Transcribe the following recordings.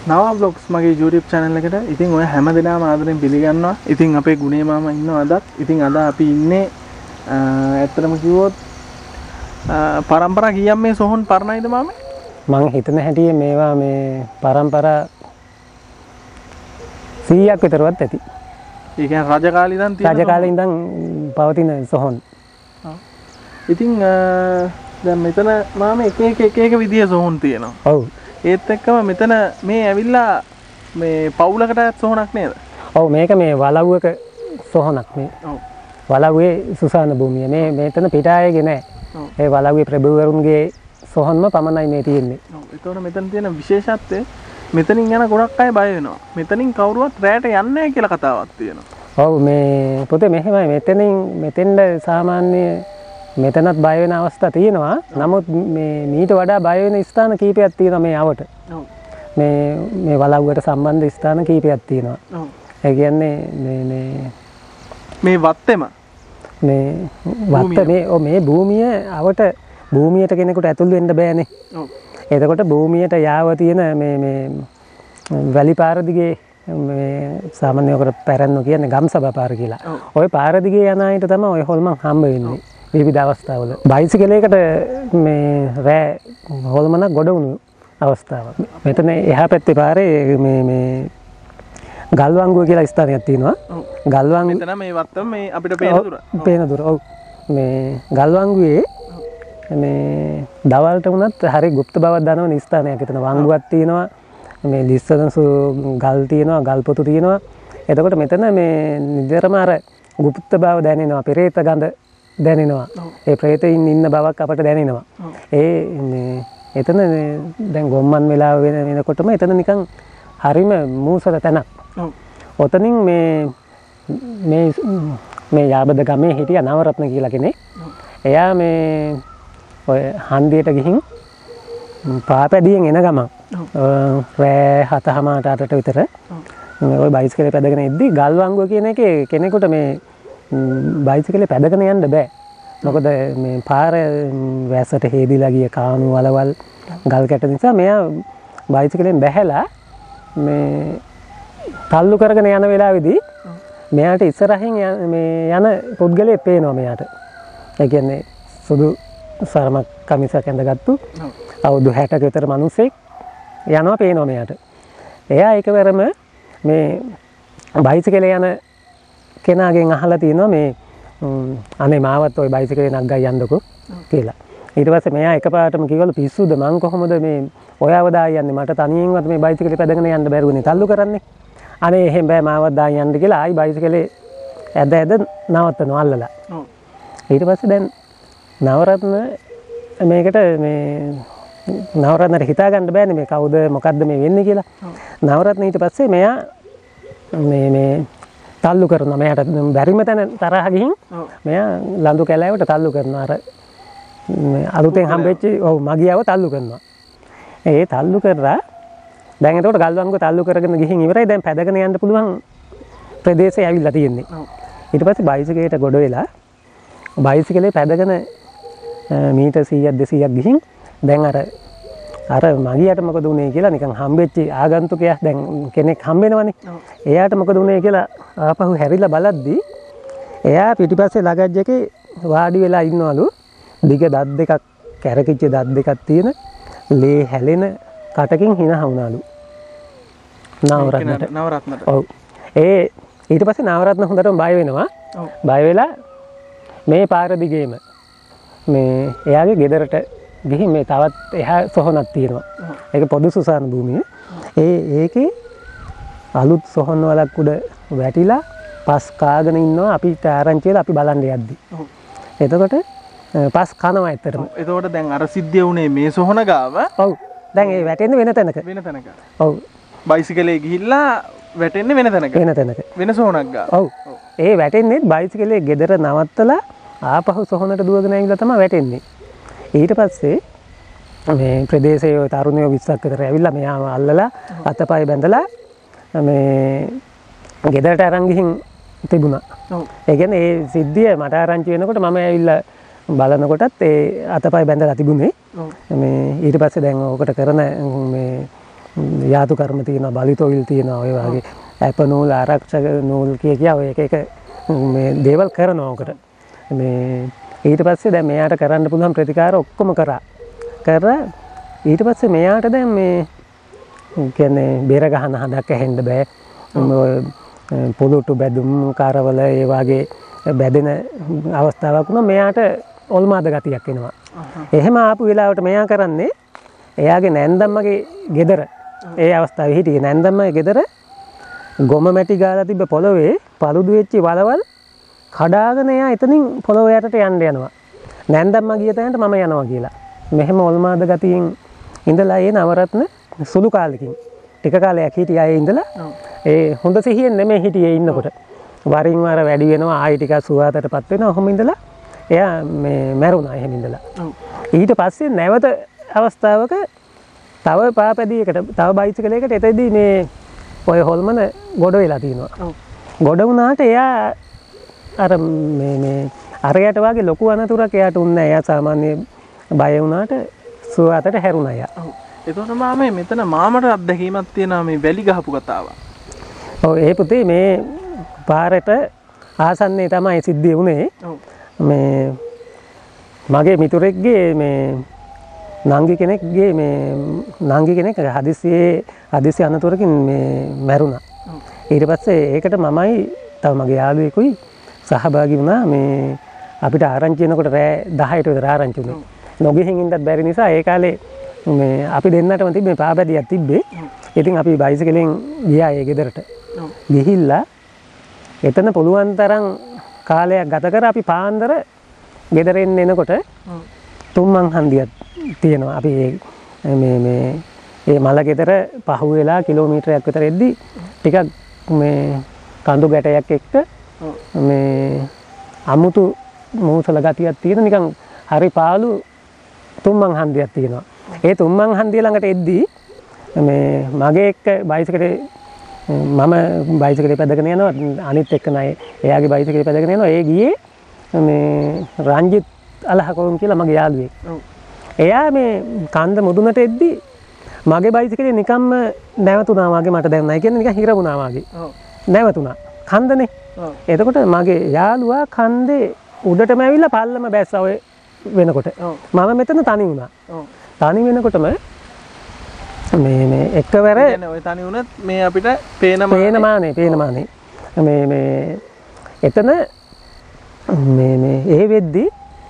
නව vlogs මගේ YouTube channel එකට. ඉතින් ඔය හැමදෙනාම ආදරෙන් පිළිගන්නවා. ඉතින් අපේ ගුණේ මාමා ඉන්නවා අදත්. ඉතින් අද අපි ඉන්නේ ඇත්තටම කිව්වොත් පරම්පරා කීයක් මේ සොහොන් පරණයිද මාමේ? මං හිතන හැටියේ මේවා මේ පරම්පරා 100ක් විතරවත් ඇති. ඒ කියන්නේ රජ කාලේ ඉඳන් තියෙන රජ කාලේ ඉඳන් පවතින සොහොන්. ඉතින් දැන් මෙතන මාමේ එක විදිය සොහොන් තියෙනවා. ඔව්. ඒත් එක්කම මෙතන මේ ඇවිල්ලා මේ පවුලකට සොහොනක් නේද? ඔව් මේක මේ වලව්වක සොහොනක් මේ. ඔව්. වලව්වේ සුසාන භූමිය. මේ මෙතන පිටායේගේ නෑ. ඒ වලව්වේ ප්‍රභූවරුන්ගේ සොහොන්ම පමණයි මේ තියෙන්නේ. ඔව්. ඒතකොට මෙතන තියෙන විශේෂත්වය මෙතනින් යන ගොඩක් අය බය වෙනවා. මෙතනින් කවුරුවත් රැයට යන්නේ නැහැ කියලා කතාවක් තියෙනවා. ඔව් මේ පොතේ මෙහෙමයි මෙතෙන්ද සාමාන්‍ය මෙතනත් බය වෙන අවස්ථා තියෙනවා. නමුත් මීට වඩා බය වෙන ස්ථාන කීපයක් තියෙනවා මේ අවට. ඔව්. මේ වලව්වට සම්බන්ධ ස්ථාන කීපයක් තියෙනවා. ඔව්. ඒ කියන්නේ මේ වත්තේම මේ භූමිය අවට භූමියට කෙනෙකුට ඇතුල් වෙන්න බෑනේ. ඔව්. එතකොට භූමියට යාව තියෙන මේ වැලි පාර දිගේ මේ සාමාන්‍යයෙන් පැරන්නෝ කියන්නේ ගම්සභා පාර කියලා. ওই පාර දිගේ යන අයට තමයි ওই හොල්මන් හම්බ වෙන්නේ. විවිධ අවස්ථාවල බයිසිකලයකට මේ රෑ හොල්මනක් ගොඩ වුණු අවස්ථාවක්. මෙතන එහා පැත්තේ පාරේ මේ ගල්වංගුව කියලා ස්ථානයක් තියෙනවා. ගල්වංගුව මෙතන මේ වත්තම මේ අපිට පේන දුර. පේන දුර. ඔව්. මේ ගල්වංගුවේ මේ දවල්ට වුණත් හරි গুপ্ত බවක් දනවන ස්ථානයක්. එතන වංගුවක් තියෙනවා. මේ ලිස්සනසු ගල් තියෙනවා, ගල් පොතු තියෙනවා. එතකොට මෙතන මේ නිතරම අර গুপ্ত බව දැනෙනවා. පෙරේත ගඳ දැනෙනවා. ඒ ප්‍රේතයින් ඉන්න බවක් අපට දැනෙනවා. එතන දැන් ගොම්මන් වෙලාව වෙනකොටම එතන නිකන් හරිම මූසල තැනක්. ඔතනින් මේ යාබද ගමේ හිටිය නවරත්න කියලා කෙනෙක්. එයා මේ ඔය හන්දියට ගිහින් පාපැදියෙන් එන ගමන් රෑ 7:00-8:00 විතර ඔය බයිසිකලේ පැදගෙන ඉද්දි ගල්වංගුව කියන එකේ කෙනෙකුට මේ බයිසිකලේ පැදගෙන යන්න බෑ. මොකද මේ පාර වැස්සට හේදිලා ගිය කාණු වලවල් ගල් කැට නිසා මෙයා බයිසිකලෙන් බැහැලා මේ තල්ලු කරගෙන යන වෙලාවේදී මෙයාට ඉස්සරහින් මේ යන පුද්ගලයෙක් පේනවා මෙයාට. ඒ කියන්නේ සුදු සරමක් කමිසක් ඇඳගත්තු අවුරුදු 60ක විතර මිනිහෙක් යනවා පේනවා මෙයාට. එයා එකවරම මේ බයිසිකලේ යන කෙනාගෙන් අහලා තියෙනවා මේ අනේ මාවත් ওই බයිසිකලේ නග්ගා යන්නකෝ කියලා. ඊට පස්සේ මෙයා එකපාරටම කිව්වලු පිස්සුද මං කොහොමද මේ ඔයාව දා යන්නේ මට තනියෙන්වත් මේ බයිසිකලේ පැදගෙන යන්න බැරුවනේ තල්ලු කරන්නේ. අනේ එහෙම බෑ මාවත් දා යන්න කියලා ආයි බයිසිකලේ ඇද නවත්තනවා අල්ලලා. ඊට පස්සේ දැන් නවරත්න මේකට මේ නවරත්නට හිතා ගන්න බෑනේ මේ කවුද මොකද්ද මේ වෙන්නේ කියලා. නවරත්න ඊට පස්සේ මෙයා මේ තල්ලු කරනවා. මෙයාට බැරිම තැන තරහ ගිහින් මෙයා ලඳු කැලෑවට තල්ලු කරනවා. අර අලුතෙන් හම්බෙච්ච මගියාව තල්ලු කරනවා. ඒ තල්ලු කරලා දැන් එතකොට ගල්වංගුව තල්ලු කරගෙන ගිහින් ඉවරයි. දැන් පැදගෙන යන්න පුළුවන් ප්‍රදේශය ඇවිල්ලා තියෙන්නේ. ඊට පස්සේ බයිසිකලයට ගොඩ වෙලා බයිසිකලේ පැදගෙන මීටර් 100ක් 200ක් ගිහින් දැන් අර මගියට මොකද උනේ කියලා නිකන් හම්බෙච්ච ආගන්තුකයා දැන් කෙනෙක් හම්බෙනවනේ. එයාට මොකද උනේ කියලා ආපහු හැරිලා බලද්දී එයා පිටිපස්සේ ලගජ් එකේ වාඩි වෙලා ඉන්නවලු. දිග දත් දෙකක් කැරකිච්ච දත් දෙකක් තියෙන ලේ හැලෙන කටකින් hina වුණාලු. නවරත්නට. ඔව්. ඊට පස්සේ නවරත්න හොඳටම බය වෙනවා. බය වෙලා මේ පාර දිගේම මේ එයාගේ ගෙදරට ගිහින් මේ තවත් එහා සොහොනක් තියෙනවා. ඒක පොදු සුසාන භූමිය. ඒකේ අලුත් සොහොන් වලක් උඩ වැටිලා පස් කාගෙන ඉන්නවා අපිට ආරංචි වෙලා අපි බලන්න යද්දි. එතකොට පස් කනවා ඇත්තටම. එතකොට දැන් අර සිද්ධිය උනේ මේ සොහොන ගාව. ඔව්. දැන් ඒ වැටෙන්නේ වෙන තැනක. වෙන තැනක. ඔව්. බයිසිකලේ ගිහිල්ලා වැටෙන්නේ වෙන තැනක. වෙන තැනක. වෙන සොහොනක් ගාව. ඔව්. ඒ වැටෙන්නේ බයිසිකලේ ගෙදර නවත්තලා ආපහු සොහොනට දුවගෙන ඇවිල්ලා තමයි වැටෙන්නේ. ඊට පස්සේ මේ ප්‍රදේශයේ තරුණයෝ 20ක් විතර ඇවිල්ලා මෙයාම අල්ලලා අතපය බැඳලා මේ ගෙදරට අරන් ගිහින් තිබුණා. ඒ කියන්නේ ඒ සිද්ධිය මට ආරංචි වෙනකොට මම ඇවිල්ලා බලනකොටත් ඒ අතපය බැඳලා තිබුණේ. මේ ඊට පස්සේ දැන් ඕකට කරන මේ යාතු කර්ම තියෙනවා, බලිතොවිල් තියෙනවා, ඔය වගේ ඇප නූල්, ආරක්ෂක නූල් කිය ඔය එක මේ දේවල් කරනවා උකට. මේ ඊට පස්සේ දැන් මෙයාට කරන්න පුළුවන් ප්‍රතිකාර ඔක්කොම කරා. ඊට පස්සේ මෙයාට දැන් මේ කියන්නේ බෙර ගහන හදක් ඇහෙන්න බෑ. පොළොට්ටු බැදුම් කාරවල ඒ වගේ බැදෙන අවස්ථාවක් වුණා මෙයාට ඔල්මාද ගතියක් එනවා. එහෙම ආපු වෙලාවට මෙයා කරන්නේ එයාගේ නැන්දම්මගේ ගෙදර ඒ අවස්ථාවේ හිටියේ නැන්දම්මගේ ගෙදර ගොම මැටි ගාලා තිබ්බ පොළොවේ පළුදු වෙච්ච වලවල් කඩාගෙන එයා එතනින් පොළොව යටට යන්න යනවා. නැන්දම්මා ගිය තැනට මම යනවා කියලා. මෙහෙම ඔල්මාද ගතියෙන් ඉඳලා ඒ නවරත්න සුළු කාලෙකින් ටික කාලයක් හිටියා ඒ ඉඳලා ඒ හොඳ සිහියෙන් නෙමෙයි හිටියේ ඉන්නකොට. වරින් වර වැඩි වෙනවා ආයි ටිකක් සුවාතටපත් වෙනවා. ඔහොම ඉඳලා එයා මේ මැරුණා එහෙම ඉඳලා. ඊට පස්සේ නැවත අවස්ථාවක තව පාපැදියකට තව බයිසිකලයකට එතෙදී මේ ඔය හොල්මන ගොඩ වෙලා තියෙනවා. ගොඩ වුණාට එයා අර මේ අරයට වගේ ලොකු අනතුරක් එයාට උන්නේ නැහැ. එයා සාමාන්‍ය බය වුණාට සුවාතට හැරුණා එයා. එතකොට මාමේ මෙතන මාමට අත්දැකීමක් තියෙනවා මේ වැලි ගහපු කතාව. ඔව් ඒ පුතේ මේ පාරට ආසන්නයේ තමයි සිද්ධිය වුණේ. මේ මගේ මිතුරෙක්ගේ මේ නංගි කෙනෙක් හදිසි අනතුරකින් මේ මැරුණා. ඊට පස්සේ ඒකට මමයි තව මගේ යාළුවෙකුයි සහභාගී වුණා. මේ අපිට ආරංචි වෙනකොට රෑ 10ට විතර ආරංචි වුණේ. නොගෙහින් ඉන්නත් බැරි නිසා ඒ කාලේ මේ අපි දෙන්නටම තිබ්බේ පාපැදියක් තිබ්බේ. ඉතින් අපි බයිසිකලෙන් ගියා ඒ ගෙදරට. ගිහිල්ලා එතන පුළුවන් තරම් කාලයක් ගත කර අපි පාන්දර ගෙදරින් එනකොට තුම්මන් හන්දියක් තියෙනවා. අපි මේ මල ගෙදර පහු වෙලා කිලෝමීටරයක් විතර එද්දි ටිකක් මේ කඳු ගැටයක් එක්ක මේ අමුතු මූසල ගතියක් තියෙන නිකන් හරි පාළු තුම්මන් හන්දියක් තියෙනවා. ඒ තුම්මන් හන්දිය ළඟට එද්දි මේ මගේ එක්ක බයිසිකලේ මම බයිසිකලේ පැදගෙන යනවා අනිත් එක්කනයි එයාගේ බයිසිකලේ පැදගෙන යනවා. ඒ ගියේ මේ රංජිත් අලහකෝම් කියලා මගේ යාළුවෙක්. එයා මේ කන්ද මුදුනට එද්දි මගේ බයිසිකලේ නිකම්ම නැවතුණා වගේ මට දැනුණා. ඒ කියන්නේ නිකන් හිර වුණා වගේ. නැවතුණා. කන්දනේ. එතකොට මගේ යාළුවා කන්දේ උඩටම ඇවිල්ලා පල්ලම බැස්සා ඔය වෙනකොට. මම මෙතන තනි වුණා. තනි වෙනකොටම මේ එකවර ඔය තනි වුණත් මේ අපිට පේන මානේ මේ එතන මේ ඒ වෙද්දි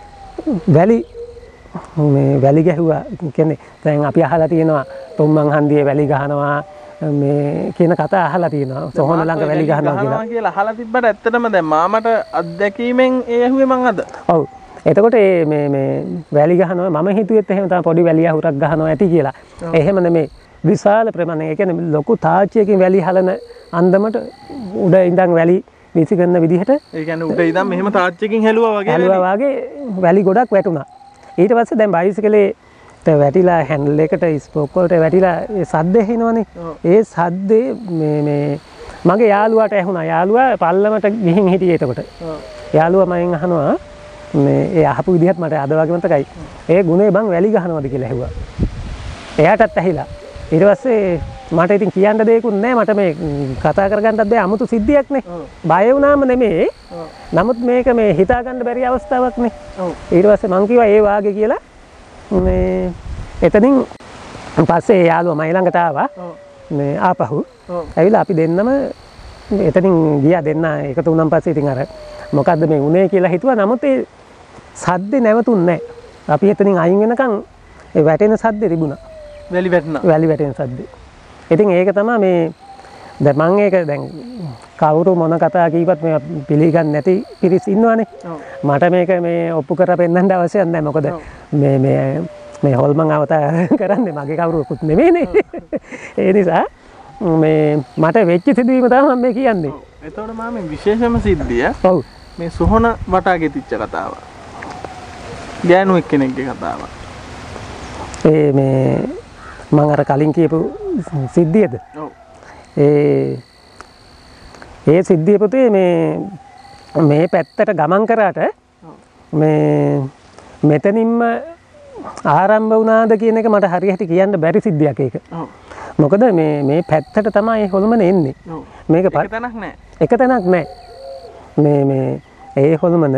වැලි ගැහුවා. කියන්නේ දැන් අපි අහලා තියෙනවා තුම්මන් හන්දියේ වැලි ගහනවා මේ කියන කතා අහලා තියෙනවා. සොහොන ළඟ වැලි ගහනවා කියලා අහලා තිබ්බට ඇත්තටම දැන් මාමට අත්දැකීමෙන් ඒ ඇහුවේ මං අද. ඔව්. එතකොට මේ වැලි ගහනවා මම හිතුවෙත් එහෙම තමයි පොඩි වැලි අහුරක් ගහනවා ඇති කියලා. එහෙම නෙමෙයි. විශාල ප්‍රමාණයක්. ඒ කියන්නේ ලොකු තාච්චියකින් වැලි හලන අන්දමට උඩ ඉඳන් වැලි විසි කරන විදිහට ඒ කියන්නේ උඩ ඉඳන් මෙහෙම තාච්චියකින් හැලුවා වගේ වැලි ගොඩක් වැටුණා. ඊට පස්සේ දැන් බයිසිකලේ වැටිලා හැන්ඩල් එකට ස්පෝක් වලට වැටිලා ඒ සද්ද එනවනේ. ඒ සද්දේ මේ මගේ යාළුවාට ඇහුණා. යාළුවා පල්ලමට ගිහින් හිටියේ එතකොට. යාළුවා මගෙන් අහනවා මේ ඒ අහපු විදිහත් මට අද වගේ මතකයි. ඒ ගුණේ බං වැලි ගහනවද කියලා ඇහුවා. එයාටත් ඇහිලා. ඊට පස්සේ මට ඉතින් කියන්න දෙයක්වත් නැහැ. මට මේ කතා කරගන්නත් බැහැ. 아무තු සිද්ධියක්නේ. බය වුණාම නෙමෙයි. නමුත් මේක මේ හිතා ගන්න බැරි අවස්ථාවක්නේ. ඊට පස්සේ මං කිව්වා ඒ වාගේ කියලා. මේ එතනින් පස්සේ යාළුවා මයි ළඟට ආවා. මේ ආපහු. ඇවිල්ලා අපි දෙන්නම එතනින් ගියා දෙන්න එකතු වුණාන් පස්සේ ඉතින් අර මොකද්ද මේ උනේ කියලා හිතුවා. නමුත් ඒ සද්දේ නැවතුන්නේ නැහැ. අපි එතනින් අයින් වෙනකන් ඒ වැටෙන සද්දේ තිබුණා. වැලි වැටෙන සද්දේ. ඉතින් ඒක තමයි මේ දැන් මම ඒක දැන් කවුරු මොන කතා කීපත් මේ පිළිගන්නේ නැති පිරිස් ඉන්නවනේ. මට මේක මේ ඔප්පු කරලා පෙන්නන්න අවශ්‍යයක් නැහැ. මොකද මේ හොල්මන් අවතාර කරන්නේ මගේ කවුරුකුත් නෙමෙයිනේ. ඒ නිසා මේ මට වෙච්ච සිදුවීම තමයි මම මේ කියන්නේ. එතකොට මම විශේෂම සිද්ධිය ඔව් මේ සොහොන වටා ගෙතිච්ච කතාව. ගෑනු එක්කෙනෙක්ගේ කතාව. ඒ මේ මම අර කලින් කියපු සිද්ධියද? ඔව්. ඒ සිද්ධිය පුතේ මේ පැත්තට ගමන් කරාට මේ මෙතනින්ම ආරම්භ වුණාද කියන එක මට හරියට කියන්න බැරි සිද්ධියක් ඒක. මොකද මේ පැත්තට තමයි හොල්මන එන්නේ. මේක එක තැනක් නැහැ. එක තැනක් නැහැ. මේ ඒ හොල්මන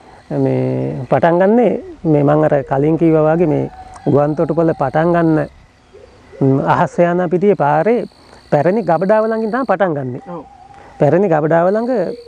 මේ පටන් ගන්නේ මේ මම අර කලින් කිව්වා වගේ මේ ගුවන් තොටුපළ පටන් ගන්න අහස යන පිටියේ පාරේ පැරණි ගබඩාව ළඟින් තමයි පටන් ගන්නෙ. ඔව්. පැරණි ගබඩාව ළඟ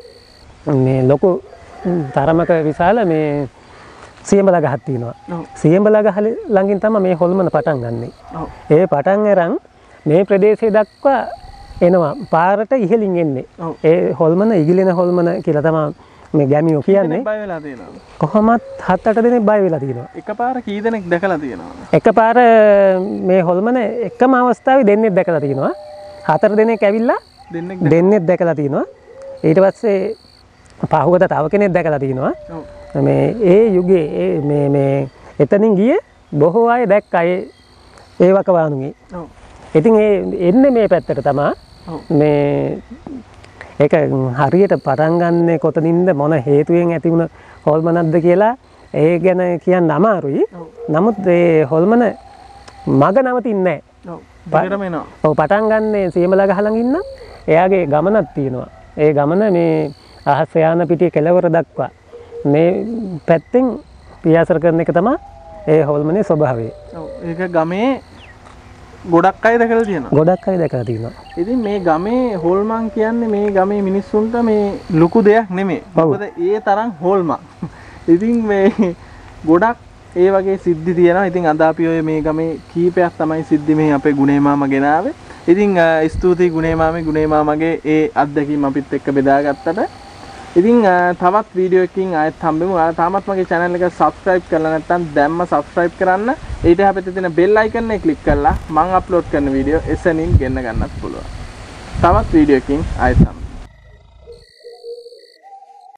මේ ලොකු තරමක විශාල මේ සියඹලා ගහක් තියෙනවා. සියඹලා ගහ ළඟින් තමයි මේ හොල්මන පටන් ගන්නෙ. ඒ පටන් අරන් මේ ප්‍රදේශය දක්වා එනවා පාරට ඉහළින් එන්නේ. ඒ හොල්මන ඉගිලෙන හොල්මන කියලා තමයි මේ ගැමියෝ කියන්නේ. බය වෙලා තියෙනවා. කොහොමත් 7-8 දෙනෙක් බය වෙලා තියෙනවා. එකපාර කී දෙනෙක් දැකලා තියෙනවා? එකපාර මේ හොල්මන එකම අවස්ථාවේ දෙන්නෙක් දැකලා තියෙනවා. 4 දෙනෙක් ඇවිල්ලා දෙන්නෙක් දැකලා තියෙනවා. ඊට පස්සේ පහුවද තව කෙනෙක් දැකලා තියෙනවා. මේ ඒ යුගයේ මේ එතනින් ගියේ බොහෝ අය දැක්කා ඒ වකවානුවේ. ඉතින් ඒ එන්නේ මේ පැත්තට තමයි. මේ ඒක හරියට පටන් ගන්න කොතනින්ද මොන හේතුවෙන් ඇති වුණ හොල්මනක්ද කියලා ඒ ගැන කියන්න අමාරුයි. නමුත් ඒ හොල්මන මග නවතින්නේ නැහැ. ඔව් පටන් ගන්න සියඹලා ගහ ළඟ ඉන්න එයාගේ ගමනක් තියෙනවා. ඒ ගමන මේ අහස යාන පිටියේ කෙළවර දක්වා මේ පැත්තෙන් පියාසර කරන එක තමයි ඒ හොල්මනේ ස්වභාවය. ඔව් ඒක ගමේ ගොඩක් අය දැකලා තියෙනවා. ගොඩක් අය දැකලා තියෙනවා. ඉතින් මේ ගමේ හොල්මන් කියන්නේ මේ ගමේ මිනිස්සුන්ට මේ ලොකු දෙයක් නෙමෙයි. මොකද ඒ තරම් හොල්මන්. ඉතින් මේ ගොඩක් ඒ වගේ සිද්ධි තියෙනවා. ඉතින් අද අපි ඔය මේ ගමේ කීපයක් තමයි සිද්ධි මේ අපේ ගුණේ මාමා ගෙනාවේ. ඉතින් ස්තුතියි ගුණේ මාමගේ ඒ අත්දැකීම් අපිත් එක්ක බෙදාගත්තට. ඉතින් තවත් වීඩියෝ එකකින් ආයෙත් හම්බෙමු. ඔයාලා තාමත් මගේ channel එක subscribe කරලා නැත්නම් දැම්ම subscribe කරන්න. ඊට හැපෙත තියෙන bell icon එක click කරලා මම upload කරන වීඩියෝ එසනින් ගෙන්න ගන්නත් පුළුවන්. තවත් වීඩියෝ එකකින් ආයෙත් හම්බෙමු.